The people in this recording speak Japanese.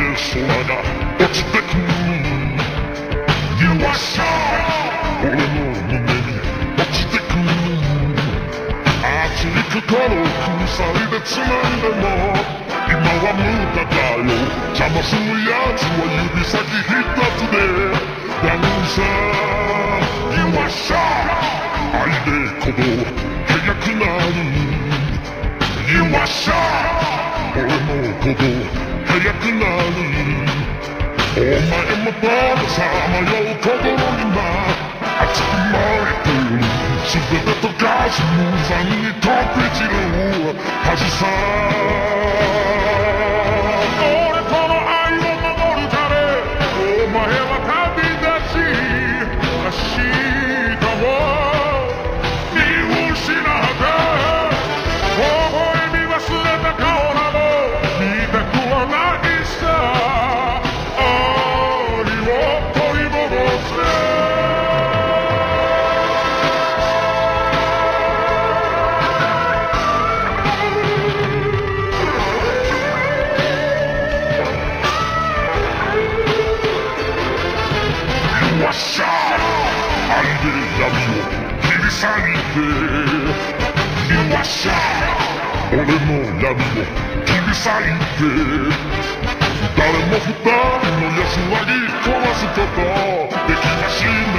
空が落ちてくる。You are shy 俺の胸に落ちてくる。熱い心を鎖で繋いでも今は無駄だよ。邪魔する奴は指先一つでダウンさ。 You are shy 愛で鼓動速くなる。 You are shy 俺の鼓動速くなる。お前もどうさまよう心今熱く燃えてる。全て溶かし無残に飛び散るはずさ。俺との愛を守るためお前は旅立ち明日を見失った微笑み忘れた顔など見たくはないさ。愛で闇を切り裂いて You are shy 俺の闇を切り裂いて誰も二人の安らぎ壊すことできまし